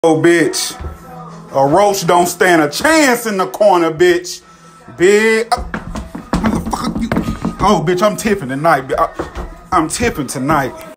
Oh, bitch. A roach don't stand a chance in the corner, bitch. Big. Motherfucker, you. Oh, bitch, I'm tipping tonight. I'm tipping tonight.